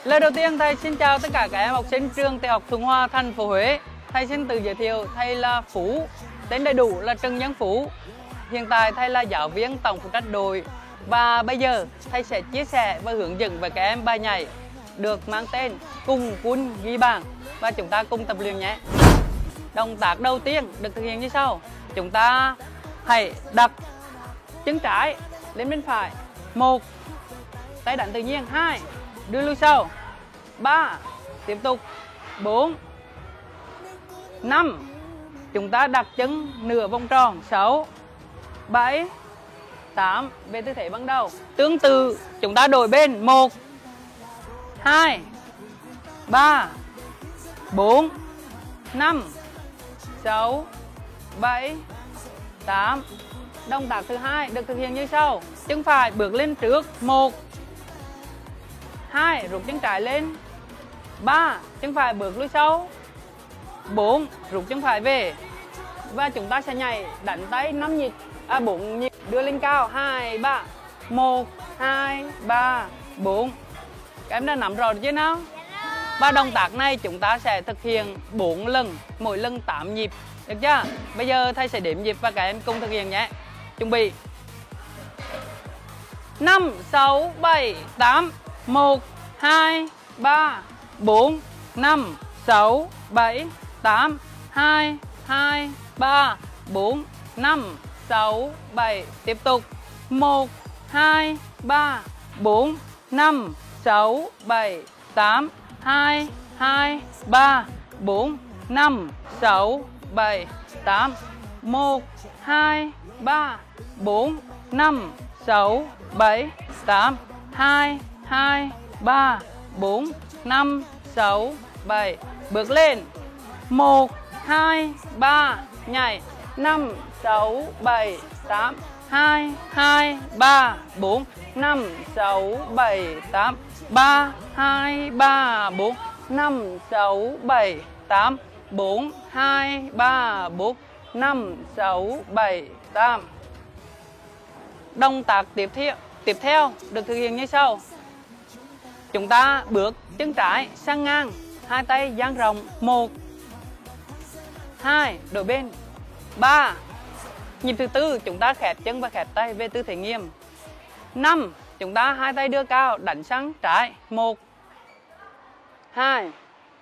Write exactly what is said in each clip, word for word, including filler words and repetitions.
Lời đầu tiên thầy xin chào tất cả các em học sinh trường Tiểu học Thuận Hòa, thành phố Huế. Thầy xin tự giới thiệu, thầy là Phú, tên đầy đủ là Trần Nhân Phú. Hiện tại thầy là giáo viên tổng phụ trách đội. Và bây giờ thầy sẽ chia sẻ và hướng dẫn với các em bài nhảy được mang tên Cùng Quân Ghi Bàn, và chúng ta cùng tập luyện nhé. Động tác đầu tiên được thực hiện như sau. Chúng ta hãy đặt chân trái lên bên phải. Một, tay đánh tự nhiên. Hai, đưa lui sau. Ba, tiếp tục. Bốn, năm, chúng ta đặt chân nửa vòng tròn. Sáu, bảy, tám, về tư thế ban đầu. Tương tự chúng ta đổi bên. Một, hai, ba, bốn, năm, sáu, bảy, tám. Động tác thứ hai được thực hiện như sau. Chân phải bước lên trước. Một, hai, rút chân trái lên. Ba, chân phải bước lui sau. Bốn, rút chân phải về. Và chúng ta sẽ nhảy đánh tay năm nhịp, à bốn nhịp, đưa lên cao. Hai, ba. Một, hai, ba, bốn. Các em đã nắm rõ chưa nào? Và động tác này chúng ta sẽ thực hiện bốn lần, mỗi lần tám nhịp. Được chưa? Bây giờ thầy sẽ đếm nhịp và các em cùng thực hiện nhé. Chuẩn bị. Năm, sáu, bảy, tám. Một, hai, ba, bốn, năm, sáu, bảy, tám. Hai, hai, ba, bốn, năm, sáu, bảy. Tiếp tục. Một, hai, ba, bốn, năm, sáu, bảy, tám. Hai, hai, ba, bốn, năm, sáu, bảy, tám. Một, hai, ba, bốn, năm, sáu, bảy, tám. Hai, hai, ba, bốn, năm, sáu, bảy. Bước lên. Một, hai, ba, nhảy. Năm, sáu, bảy, tám. Hai, hai, ba, bốn, năm, sáu, bảy, tám. Ba, hai, ba, bốn, năm, sáu, bảy, tám. Bốn, hai, ba, bốn, năm, sáu, bảy, tám. Động tác tiếp theo, tiếp theo được thực hiện như sau. Chúng ta bước chân trái sang ngang, hai tay dang rộng. Một, hai, đổi bên. Ba, nhịp thứ tư chúng ta khép chân và khép tay về tư thế nghiêm. Năm, chúng ta hai tay đưa cao, đánh sang trái. Một, hai,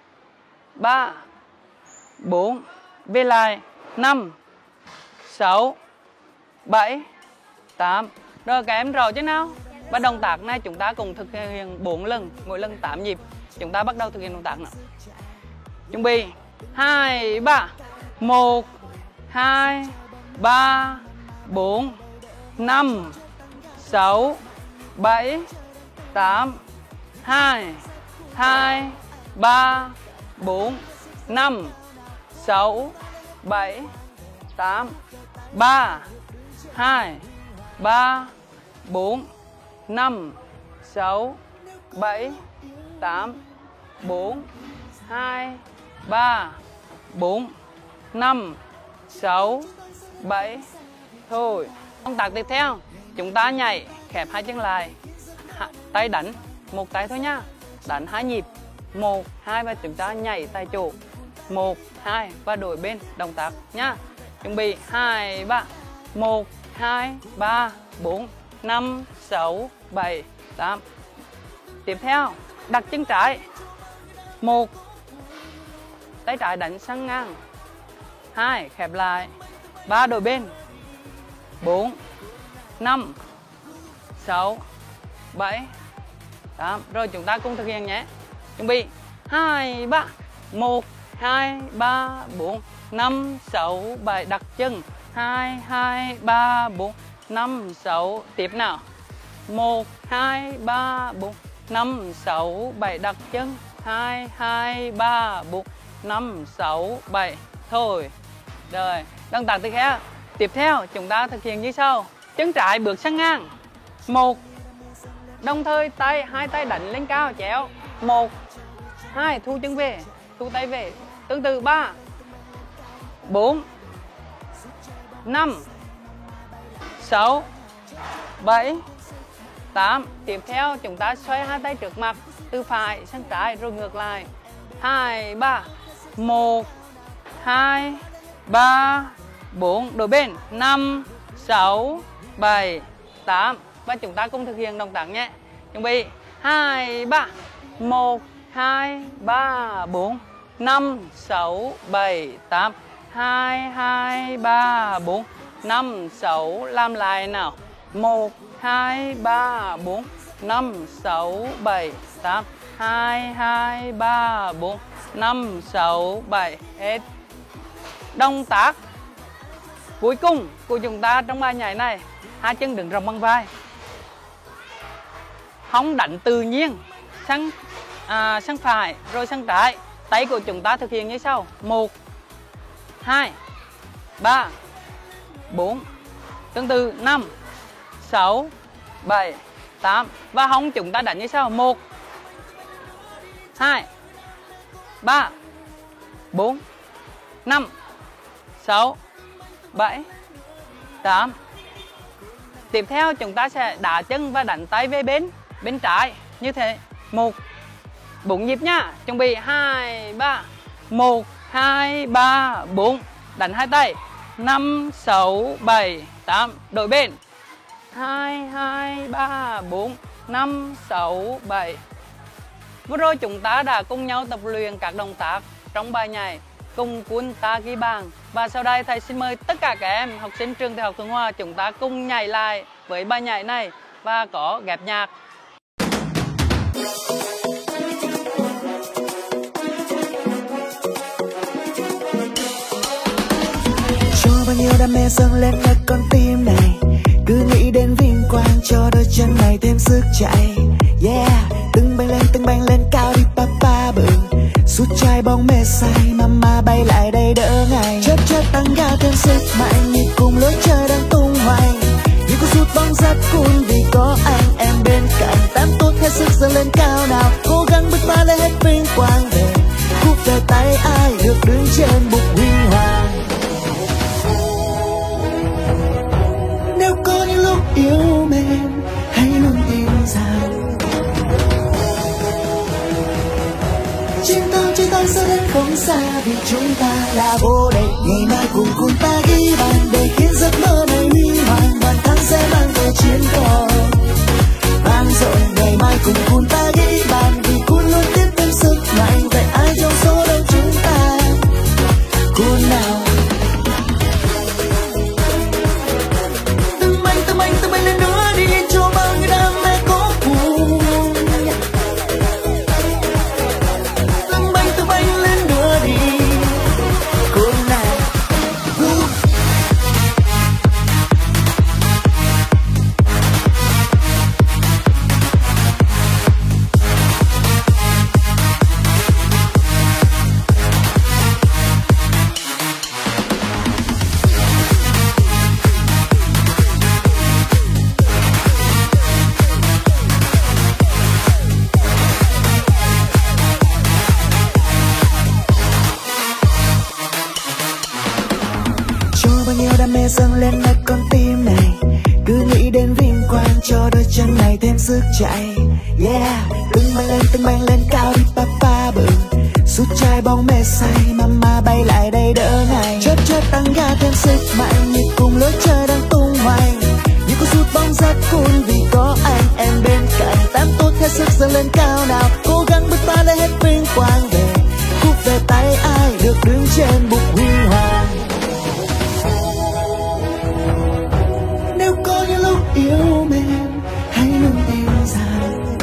ba, bốn, về lại. Năm, sáu, bảy, tám. Rồi các em rõ chứ nào? Và động tác này chúng ta cùng thực hiện bốn lần, mỗi lần tám nhịp. Chúng ta bắt đầu thực hiện động tác nào. Chuẩn bị. Hai, ba. Một, hai, ba, bốn, năm, sáu, bảy, tám. Hai, hai, ba, bốn, năm, sáu, bảy, tám. Ba, hai, ba, bốn, năm, sáu, bảy, tám. Bốn, hai, ba, bốn, năm, sáu, bảy. Thôi. Động tác tiếp theo, chúng ta nhảy khép hai chân lại, tay đánh một tay thôi nhá. Đánh hai nhịp. Một, hai và chúng ta nhảy tại chỗ. Một, hai và đổi bên động tác nhá. Chuẩn bị. Hai, ba. Một, hai, ba, bốn, năm, sáu, bảy, tám. Tiếp theo, đặt chân trái. Một, tay trái đánh sang ngang. Hai, khép lại. Ba, đổi bên. Bốn, năm, sáu, bảy, tám. Rồi chúng ta cùng thực hiện nhé. Chuẩn bị. Hai, ba. Một, hai, ba, bốn, năm, sáu, bảy. Đặt chân. Hai, hai, ba, bốn, năm, sáu. Tiếp nào. Một, hai, ba, bốn, năm, sáu, bảy. Đặt chân. Hai, hai, ba, bốn, năm, sáu, bảy. Thôi. Rồi. Động tác tiếp theo. Tiếp theo chúng ta thực hiện như sau. Chân trái bước sang ngang. Một. Đồng thời tay hai tay đánh lên cao chéo. Một, hai, thu chân về, thu tay về. Tương tự. Ba, bốn, năm, sáu, bảy, tám. Tiếp theo chúng ta xoay hai tay trước mặt. từ phải sang trái rồi ngược lại. Hai, ba. Một, hai, ba, bốn. Đổi bên. Năm, sáu, bảy, tám. Và chúng ta cùng thực hiện động tác nhé. Chuẩn bị. Hai, ba. Một, hai, ba, bốn. Năm, sáu, bảy, tám. Hai, hai, ba, bốn. Năm, sáu. Làm lại nào. Một, hai, ba, bốn. Năm, sáu, bảy, tám. Hai, hai, ba, bốn. Năm, sáu, bảy. Hết. Động tác cuối cùng của chúng ta trong bài nhảy này. Hai chân đứng rộng bằng vai. Hông đánh tự nhiên sang à, sang phải rồi sang trái. Tay của chúng ta thực hiện như sau. Một, hai, ba, bốn. Tương tự năm, sáu, bảy, tám. Và hông chúng ta đánh như sau. Một, hai, ba, bốn, năm, sáu, bảy, tám. Tiếp theo chúng ta sẽ đá chân và đánh tay về bên bên trái như thế. Một, bốn nhịp nhá. Chuẩn bị. Hai, ba. Một, hai, ba, bốn. Đánh hai tay. Năm, sáu, bảy, tám. Đổi bên. Hai, hai, ba, bốn. Năm, sáu, bảy. Vừa rồi chúng ta đã cùng nhau tập luyện các động tác trong bài nhảy cùng cuốn ta ghi bàn. Và sau đây thầy xin mời tất cả các em học sinh trường Tiểu học Thuận Hòa chúng ta cùng nhảy lại với bài nhảy này và có ghép nhạc. Cho bao nhiêu đam mê dâng lên nơi con tim này, cứ nghĩ đến vinh quang cho đôi chân này thêm sức chạy. Yeah, từng bay lên từng bay lên cao đi papa bự, sút chai bóng mê say mama bay lại đây đỡ ngày. Chớp chớp tăng ga thêm sức mạnh, nhịp cùng lối chơi đang tung hoành. Như con sút bóng rất cool vì có anh em bên cạnh. Tám tốt hết sức dâng lên cao nào, cố gắng bước qua lấy hết vinh quang về. Cúp về tay ai được đứng trên bục huy hoàng. Nếu có những lúc yếu mềm hãy luôn tin rằng chiến thắng chiến thắng sẽ đến không xa, vì chúng ta là vô địch. Ngày mai cùng cùng ta ghi bàn để khiến giấc mơ này huy hoàng. Bàn thắng sẽ mang về chiến thắng vang dội. Ngày mai cùng cùng ta ghi bàn vì cuốn luôn tiếp thêm sức mạnh. Vậy ai trong số đông chúng ta cuốn nào? Từng bánh từng bánh từng bánh lên nữa đi cho bao nhiêu đam mê có cùng. Từng bánh từng bánh lên nữa đi cuốn nào. Đam mê dâng lên nơi con tim này, cứ nghĩ đến vinh quang cho đôi chân này thêm sức chạy. Yeah, từng bay lên từng bay lên cao đi papa bự, sút chai bóng mê say mama bay lại đây đỡ ngày. Chớp chớp tăng ga thêm sức mạnh, nhịp cùng lối chơi đang tung hoành. Như con sút bóng rất cool vì có anh em bên cạnh. Tám tốt hết sức dâng lên cao nào, cố gắng bước qua lấy hết vinh quang về. Cúp về tay ai được đứng trên bục huy hoàng. Nếu có những lúc yếu mềm hãy luôn tin rằng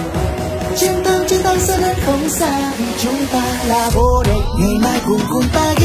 chiến thắng chiến thắng sẽ đến không xa, vì chúng ta là vô địch. Ngày mai cùng cùng ta